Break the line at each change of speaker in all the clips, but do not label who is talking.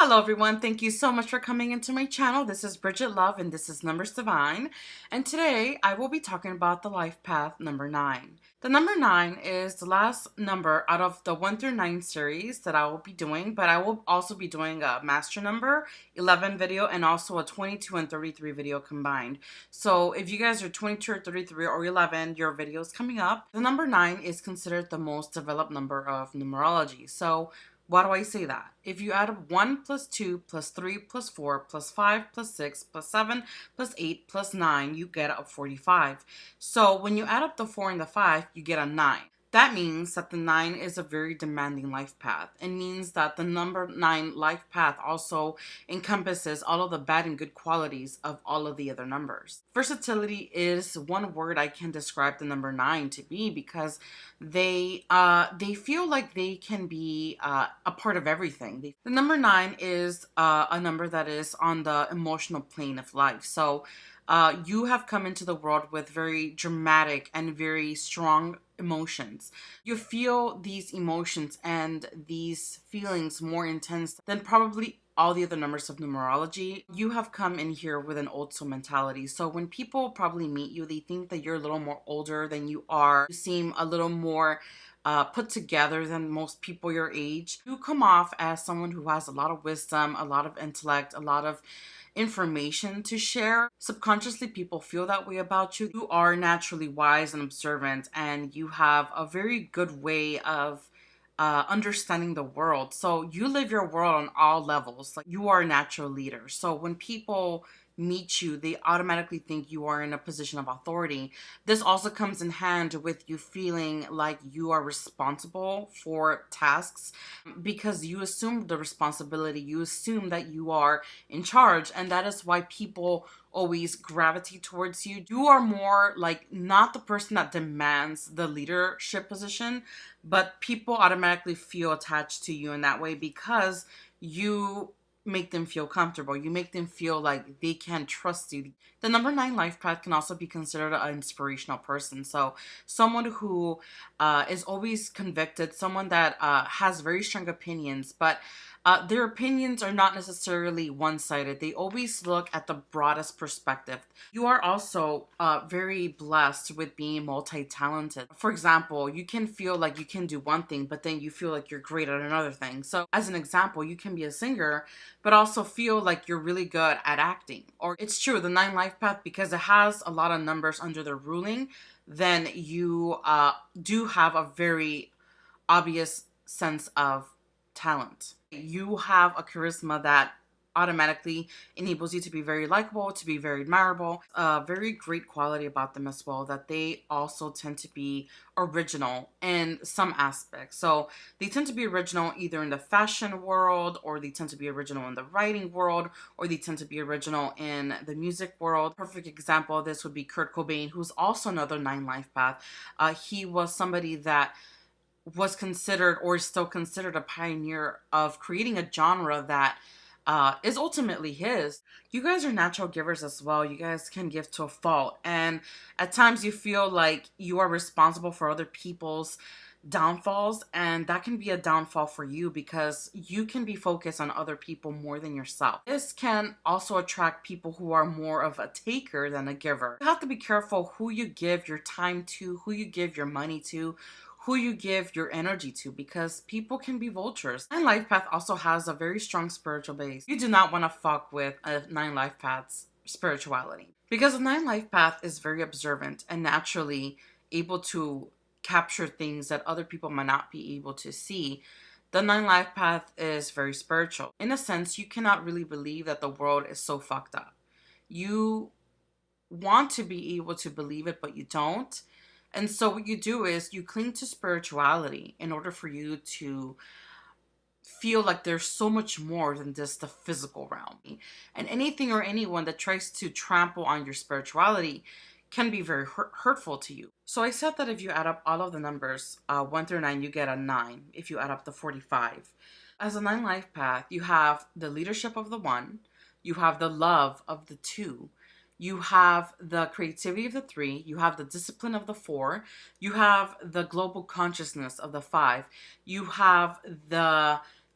Hello everyone, thank you so much for coming into my channel. This is Bridget Love and this is Numbers Divine. And today I will be talking about the life path number 9. The number 9 is the last number out of the 1 through 9 series that I will be doing, but I will also be doing a master number 11 video and also a 22 and 33 video combined. So if you guys are 22 or 33 or 11, your video is coming up. The number 9 is considered the most developed number of numerology. So why do I say that? If you add up 1 plus 2 plus 3 plus 4 plus 5 plus 6 plus 7 plus 8 plus 9, you get a 45. So when you add up the 4 and the 5, you get a 9. That means that the 9 is a very demanding life path. It means that the number 9 life path also encompasses all of the bad and good qualities of all of the other numbers. Versatility is one word I can describe the number 9 to be, because they feel like they can be a part of everything. The number 9 is a number that is on the emotional plane of life. So you have come into the world with very dramatic and very strong emotions. You feel these emotions and these feelings more intense than probably all the other numbers of numerology. You have come in here with an old soul mentality. So when people probably meet you, they think that you're a little more older than you are. You seem a little more put together than most people your age. You come off as someone who has a lot of wisdom, a lot of intellect, a lot of information to share. Subconsciously, people feel that way about you. You are naturally wise and observant, and you have a very good way of understanding the world. So you live your world on all levels. Like, you are a natural leader. So when people meet you, they automatically think you are in a position of authority. This also comes in hand with you feeling like you are responsible for tasks, because you assume the responsibility. You assume that you are in charge, and that is why people always gravitate towards you. You are more like not the person that demands the leadership position, but people automatically feel attached to you in that way because you make them feel comfortable. You make them feel like they can trust you. The number 9 life path can also be considered an inspirational person. So someone who is always convicted, someone that has very strong opinions, but their opinions are not necessarily one-sided. They always look at the broadest perspective. You are also very blessed with being multi-talented. For example, you can feel like you can do one thing, but then you feel like you're great at another thing. So as an example, you can be a singer, but also feel like you're really good at acting. Or it's true, the 9 life path, because it has a lot of numbers under the ruling, then you do have a very obvious sense of talent. You have a charisma that automatically enables you to be very likable, to be very admirable. A very great quality about them as well, that they also tend to be original in some aspects. So they tend to be original either in the fashion world, or they tend to be original in the writing world, or they tend to be original in the music world. Perfect example of this would be Kurt Cobain, who's also another 9 life path. He was somebody that was considered, or is still considered, a pioneer of creating a genre that is ultimately his. You guys are natural givers as well. You guys can give to a fault, and at times you feel like you are responsible for other people's downfalls, and that can be a downfall for you because you can be focused on other people more than yourself. This can also attract people who are more of a taker than a giver. You have to be careful who you give your time to, who you give your money to, who you give your energy to, because people can be vultures. 9 life path also has a very strong spiritual base. You do not want to fuck with a 9 life path's spirituality, because a 9 life path is very observant and naturally able to capture things that other people might not be able to see. The 9 life path is very spiritual. In a sense, you cannot really believe that the world is so fucked up. You want to be able to believe it, but you don't. And so what you do is you cling to spirituality in order for you to feel like there's so much more than just the physical realm. And anything or anyone that tries to trample on your spirituality can be very hurtful to you. So I said that if you add up all of the numbers, 1 through 9, you get a 9. If you add up the 45. As a 9 life path, you have the leadership of the 1, you have the love of the 2, you have the creativity of the 3, you have the discipline of the 4, you have the global consciousness of the 5, you have the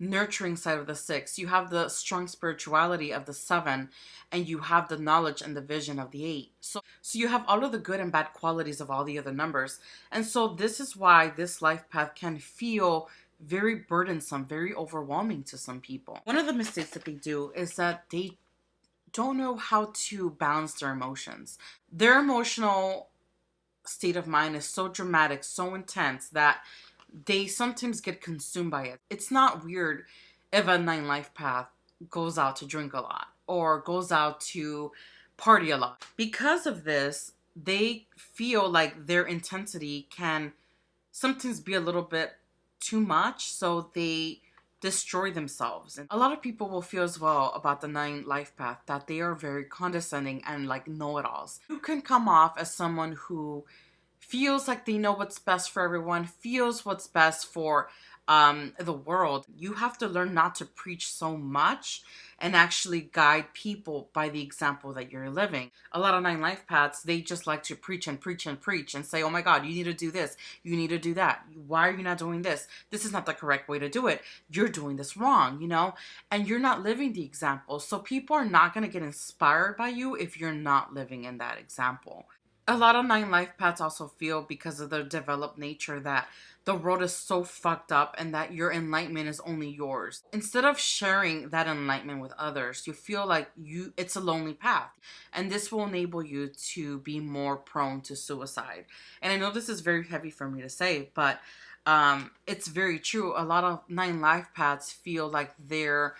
nurturing side of the 6, you have the strong spirituality of the 7, and you have the knowledge and the vision of the 8. So you have all of the good and bad qualities of all the other numbers. And so this is why this life path can feel very burdensome, very overwhelming to some people. One of the mistakes that they do is that they don't know how to balance their emotions. Their emotional state of mind is so dramatic, so intense, that they sometimes get consumed by it. It's not weird if a 9 life path goes out to drink a lot or goes out to party a lot. Because of this, they feel like their intensity can sometimes be a little bit too much, so they destroy themselves. And a lot of people will feel as well about the 9 life path that they are very condescending and like know-it-alls. You can come off as someone who feels like they know what's best for everyone, feels what's best for the world. You have to learn not to preach so much and actually guide people by the example that you're living. A lot of 9 life paths, they just like to preach and preach and preach and say, oh my God, you need to do this, you need to do that. Why are you not doing this? This is not the correct way to do it. You're doing this wrong, you know? And you're not living the example. So people are not going to get inspired by you if you're not living in that example. A lot of 9 life paths also feel, because of their developed nature, that the world is so fucked up and that your enlightenment is only yours. Instead of sharing that enlightenment with others, you feel like it's a lonely path. And this will enable you to be more prone to suicide. And I know this is very heavy for me to say, but it's very true. A lot of 9 life paths feel like their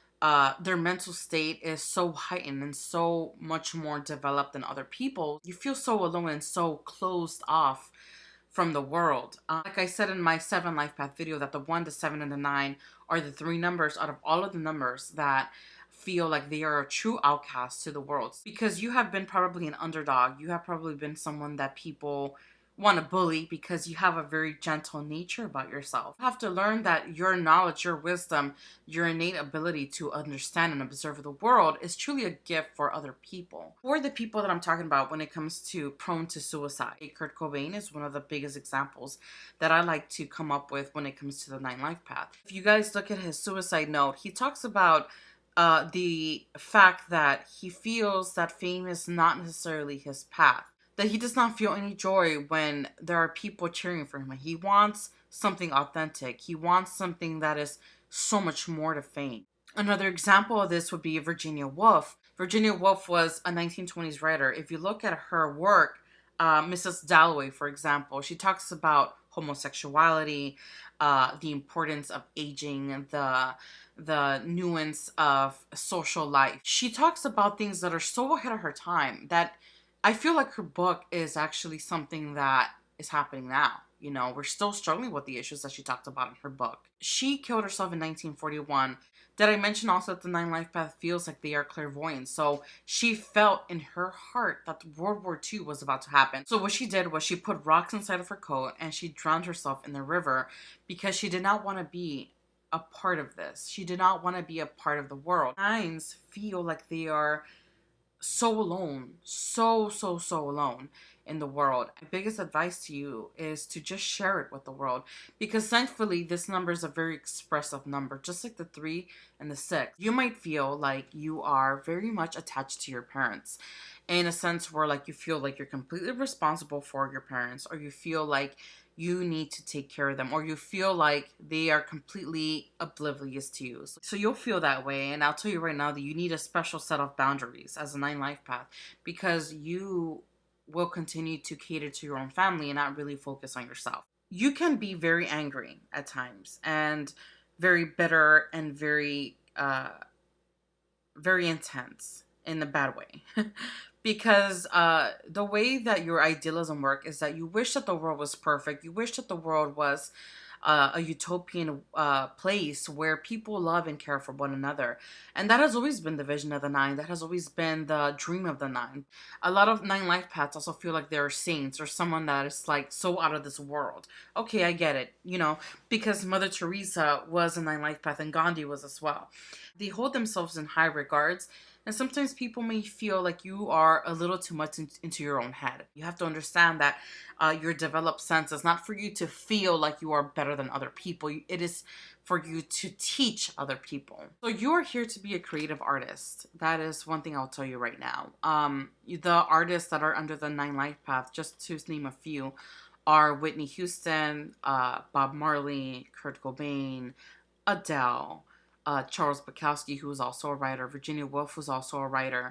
mental state is so heightened and so much more developed than other people. You feel so alone and so closed off from the world. Like I said in my 7 life path video, that the 1, the 7, and the 9 are the 3 numbers out of all of the numbers that feel like they are a true outcast to the world. Because you have been probably an underdog. You have probably been someone that people want to bully because you have a very gentle nature about yourself. You have to learn that your knowledge, your wisdom, your innate ability to understand and observe the world is truly a gift for other people. For the people that I'm talking about when it comes to prone to suicide, Kurt Cobain is one of the biggest examples that I like to come up with when it comes to the 9 life path. If you guys look at his suicide note, he talks about the fact that he feels that fame is not necessarily his path. That he does not feel any joy when there are people cheering for him. He wants something authentic. He wants something that is so much more to fame. Another example of this would be Virginia Woolf. Virginia Woolf was a 1920s writer. If you look at her work, Mrs. Dalloway, for example, she talks about homosexuality, the importance of aging, the nuance of social life. She talks about things that are so ahead of her time that I feel like her book is actually something that is happening now. You know, we're still struggling with the issues that she talked about in her book. She killed herself in 1941. Did I mention also that the 9 life path feels like they are clairvoyant? So she felt in her heart that World War II was about to happen. So what she did was she put rocks inside of her coat and she drowned herself in the river because she did not want to be a part of this. She did not want to be a part of the world. 9s feel like they are so alone, so alone in the world. My biggest advice to you is to just share it with the world, because thankfully this number is a very expressive number, just like the 3 and the 6. You might feel like you are very much attached to your parents in a sense where like you feel like you're completely responsible for your parents, or you feel like you need to take care of them, or you feel like they are completely oblivious to you. So you'll feel that way, and I'll tell you right now that you need a special set of boundaries as a 9 life path, because you will continue to cater to your own family and not really focus on yourself. You can be very angry at times and very bitter and very intense in a bad way. Because the way that your idealism works is that you wish that the world was perfect. You wish that the world was a utopian place where people love and care for one another. And that has always been the vision of the 9. That has always been the dream of the 9. A lot of 9 life paths also feel like they're saints or someone that is like so out of this world. Okay, I get it, you know, because Mother Teresa was a 9 life path and Gandhi was as well. They hold themselves in high regards And sometimes people may feel like you are a little too much into your own head. You have to understand that your developed sense is not for you to feel like you are better than other people. It is for you to teach other people. So you are here to be a creative artist. That is one thing I'll tell you right now. The artists that are under the 9 Life Path, just to name a few, are Whitney Houston, Bob Marley, Kurt Cobain, Adele, Charles Bukowski, who was also a writer, Virginia Woolf was also a writer.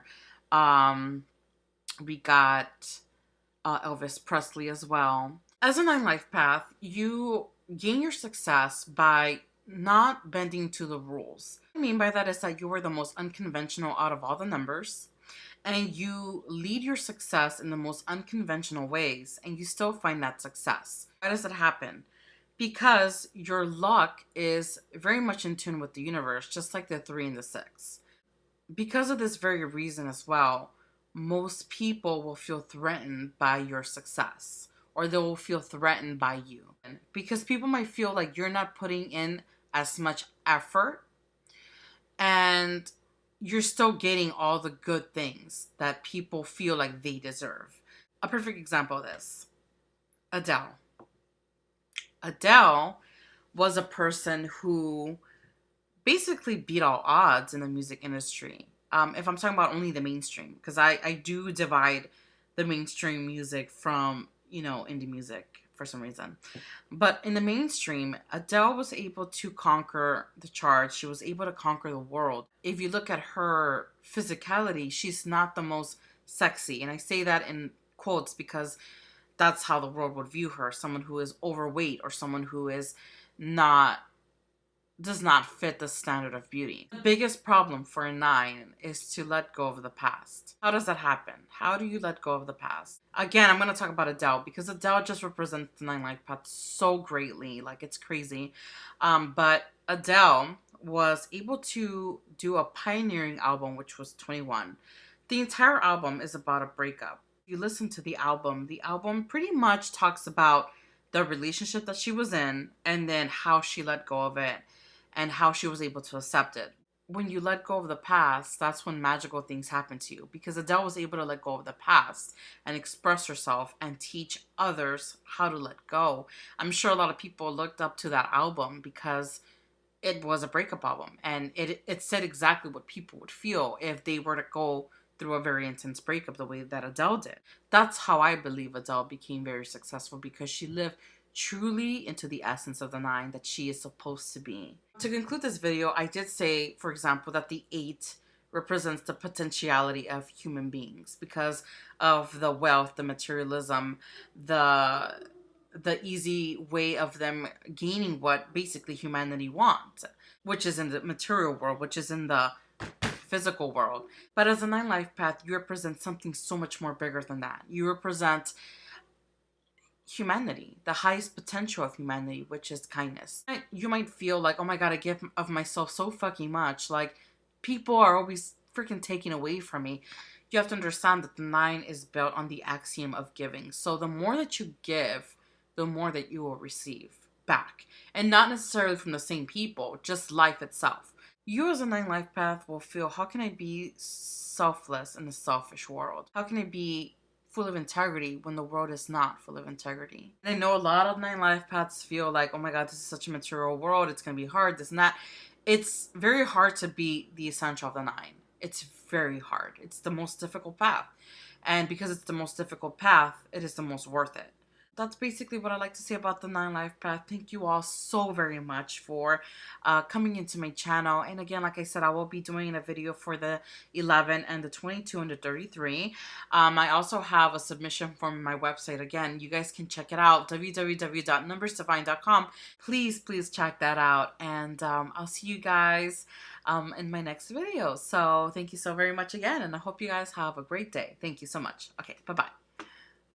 We got Elvis Presley as well. As a 9 Life Path, you gain your success by not bending to the rules. What I mean by that is that you are the most unconventional out of all the numbers, and you lead your success in the most unconventional ways, and you still find that success. Why does it happen? Because your luck is very much in tune with the universe, just like the 3 and the 6. Because of this very reason as well, most people will feel threatened by your success, or they will feel threatened by you. Because people might feel like you're not putting in as much effort, and you're still getting all the good things that people feel like they deserve. A perfect example of this, Adele. Adele was a person who basically beat all odds in the music industry. If I'm talking about only the mainstream, because I do divide the mainstream music from, indie music for some reason. But in the mainstream, Adele was able to conquer the charts. She was able to conquer the world. If you look at her physicality, she's not the most sexy. And I say that in quotes because that's how the world would view her. Someone who is overweight, or someone who does not fit the standard of beauty. The biggest problem for a 9 is to let go of the past. How does that happen? How do you let go of the past? Again, I'm going to talk about Adele because Adele just represents the 9 Life Path so greatly. Like, it's crazy. But Adele was able to do a pioneering album, which was 21. The entire album is about a breakup. If you listen to the album pretty much talks about the relationship that she was in, and then how she let go of it, and how she was able to accept it. When you let go of the past, that's when magical things happen to you. Because Adele was able to let go of the past and express herself and teach others how to let go. I'm sure a lot of people looked up to that album because it was a breakup album. And it said exactly what people would feel if they were to go through a very intense breakup the way that Adele did. That's how I believe Adele became very successful, because she lived truly into the essence of the 9 that she is supposed to be. To conclude this video, I did say, for example, that the 8 represents the potentiality of human beings because of the wealth, the materialism, the easy way of them gaining what basically humanity wants, which is in the material world, which is in the physical world. But as a 9 Life Path, you represent something so much more bigger than that. You represent humanity, the highest potential of humanity, which is kindness. You might feel like, oh my god, I give of myself so fucking much, like people are always freaking taking away from me. You have to understand that the 9 is built on the axiom of giving. So the more that you give, the more that you will receive back, and not necessarily from the same people, just life itself. You as a 9 Life Path will feel, how can I be selfless in a selfish world? How can I be full of integrity when the world is not full of integrity? And I know a lot of 9 Life Paths feel like, oh my god, this is such a material world, it's going to be hard, this and that. It's very hard to be the essential of the 9. It's very hard. It's the most difficult path. And because it's the most difficult path, it is the most worth it. That's basically what I like to say about the 9 Life Path. Thank you all so very much for coming into my channel. And again, like I said, I will be doing a video for the 11 and the 22 and the 33. I also have a submission form on my website. Again, you guys can check it out, www.numbersdivine.com. Please check that out. And I'll see you guys in my next video. So thank you so very much again. And I hope you guys have a great day. Thank you so much. Okay, bye-bye.